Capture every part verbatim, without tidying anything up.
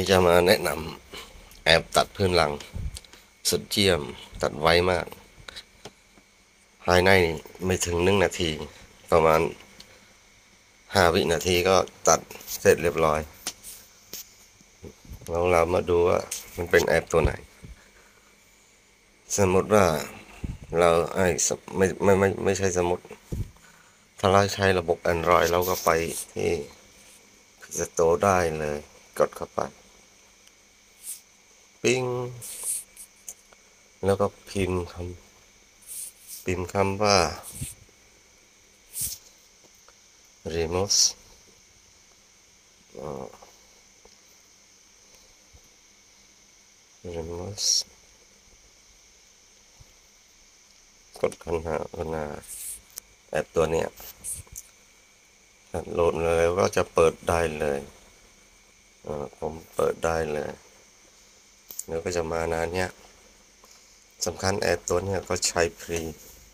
นี้จะมาแนะนำแอปตัดพื้นหลังสุดเยี่ยมตัดไวมากภายในไม่ถึงหนึ่งนาทีประมาณห้าวินาทีก็ตัดเสร็จเรียบร้อยเราเรามาดูว่ามันเป็นแอปตัวไหนสมมติว่าเราไอ้ไม่ไม่ไม่ไม่ใช่สมมติถ้าเราใช้ระบบ Android เราก็ไปที่ Store ได้เลยกดเข้าไปปิ้งแล้วก็พิมพ์คำพิมพ์คำว่า remote remote กดค้นหาค้นหาแอปตัวเนี้ยโหลดเลยก็จะเปิดได้เลยผมเปิดได้เลยเดี๋ยวก็จะมานะเนี้ยสำคัญแอปตัวเนี้ยก็ใช้ฟรี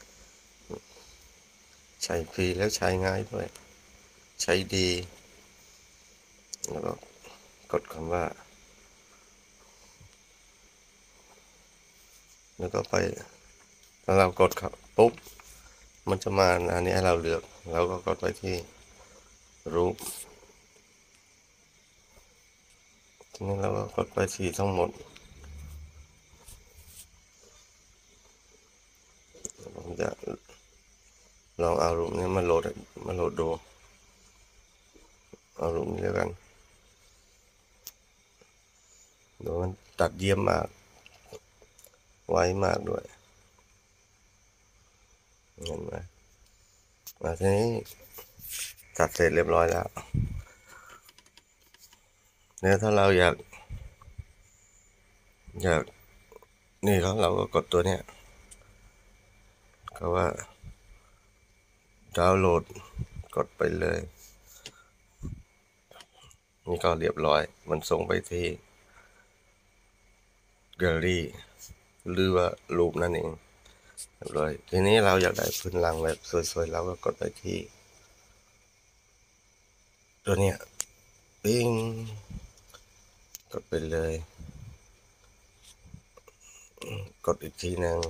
ใช้ฟรีแล้วใช้ง่ายด้วยใช้ดีแล้วก็กดคำว่าแล้วก็ไปถ้าเรากดครับปุ๊บมันจะมาอันนี้ให้เราเลือกเราก็กดไปที่รูปทีนี้เราก็กดไปที่ทั้งหมดผมจะลองเอารูปนี้มาโหลดมาโหลดดูเอารูปนี้แล้วกันดูมันตัดเยี่ยมมากไวมากด้วยเห็นไหมมาทีนี้ตัดเสร็จเรียบร้อยแล้วเนี่ยถ้าเราอยากอยากนี่ครับเราก็กดตัวเนี้ยก็ว่าดาวน์โหลดกดไปเลยนี่ก็เรียบร้อยมันส่งไปที่แกลเลอรี่หรือว่ารูปนั่นเองเรียบร้อยทีนี้เราอยากได้พื้นหลังแบบสวยๆเราก็กดไปที่ตัวเนี้ยปิ้งกดไปเลยกดอีกทีหนึ่ง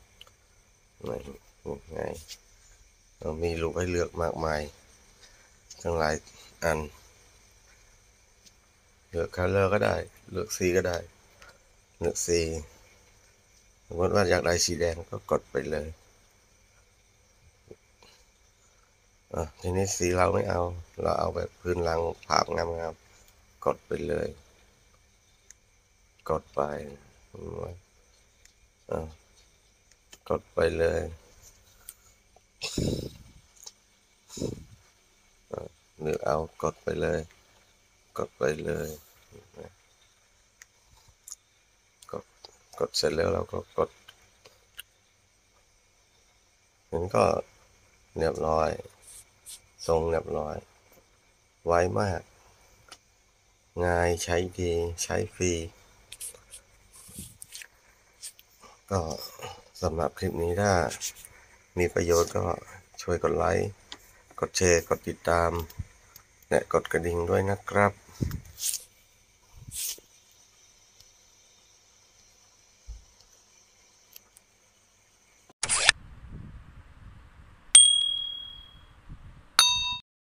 ไงเรามีรูปให้เลือกมากมายทั้งหลายอันเลือกคัลเลอร์ก็ได้เลือกสีก็ได้เลือกสีสมมติว่าอยากได้สีแดงก็กดไปเลยอ่ะทีนี้สีเราไม่เอาเราเอาแบบพื้นหลังภาพงามๆกดไปเลยกดไปอ่ะกดไปเลยหรือเอากดไปเลยกดไปเลยกดกดเสร็จแล้วเราก็กดมันก็เรียบร้อยทรงเรียบร้อยไวมากง่ายใช้ดีใช้ฟรีก็สำหรับคลิปนี้ถ้ามีประโยชน์ก็ช่วยกดไลค์กดแชร์กดติดตามและกดกระดิ่งด้วยนะครับ